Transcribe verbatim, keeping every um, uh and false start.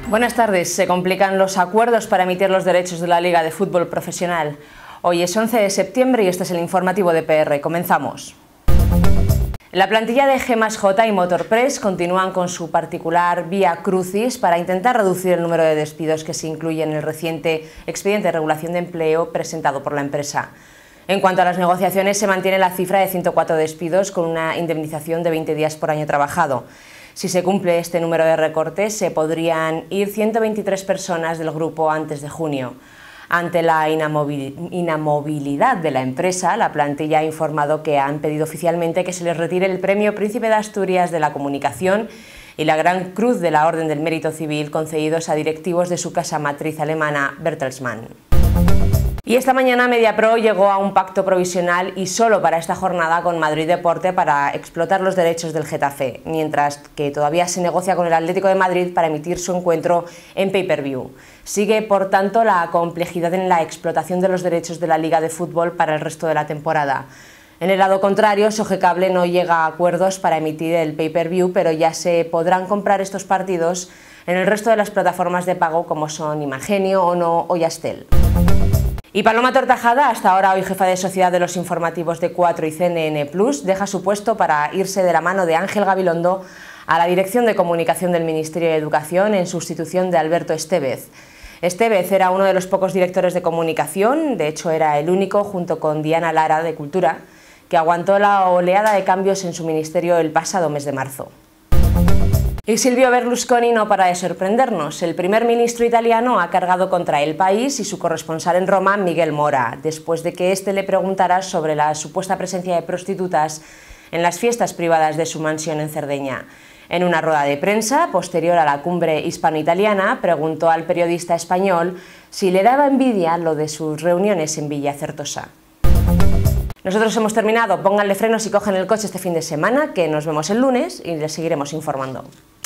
Buenas tardes. Se complican los acuerdos para emitir los derechos de la Liga de Fútbol Profesional. Hoy es once de septiembre y este es el informativo de P R. Comenzamos. La plantilla de G más J y Motorpress continúan con su particular vía crucis para intentar reducir el número de despidos que se incluye en el reciente expediente de regulación de empleo presentado por la empresa. En cuanto a las negociaciones, se mantiene la cifra de ciento cuatro despidos con una indemnización de veinte días por año trabajado. Si se cumple este número de recortes, se podrían ir ciento veintitrés personas del grupo antes de junio. Ante la inamovilidad de la empresa, la plantilla ha informado que han pedido oficialmente que se les retire el Premio Príncipe de Asturias de la Comunicación y la Gran Cruz de la Orden del Mérito Civil concedidos a directivos de su casa matriz alemana, Bertelsmann. Y esta mañana Mediapro llegó a un pacto provisional y solo para esta jornada con Madrid Deporte para explotar los derechos del Getafe, mientras que todavía se negocia con el Atlético de Madrid para emitir su encuentro en pay-per-view. Sigue, por tanto, la complejidad en la explotación de los derechos de la Liga de Fútbol para el resto de la temporada. En el lado contrario, Sogecable no llega a acuerdos para emitir el pay-per-view, pero ya se podrán comprar estos partidos en el resto de las plataformas de pago como son Imagenio, Ono o Yastel. Y Paloma Tortajada, hasta ahora hoy jefa de sociedad de los informativos de cuatro y C N N plus, deja su puesto para irse de la mano de Ángel Gabilondo a la Dirección de Comunicación del Ministerio de Educación en sustitución de Alberto Estevez. Estevez era uno de los pocos directores de comunicación, de hecho era el único, junto con Diana Lara de Cultura, que aguantó la oleada de cambios en su ministerio el pasado mes de marzo. Y Silvio Berlusconi no para de sorprendernos. El primer ministro italiano ha cargado contra El País y su corresponsal en Roma, Miguel Mora, después de que éste le preguntara sobre la supuesta presencia de prostitutas en las fiestas privadas de su mansión en Cerdeña. En una rueda de prensa, posterior a la cumbre hispano-italiana, preguntó al periodista español si le daba envidia lo de sus reuniones en Villa Certosa. Nosotros hemos terminado. Pónganle frenos y cogen el coche este fin de semana, que nos vemos el lunes y les seguiremos informando.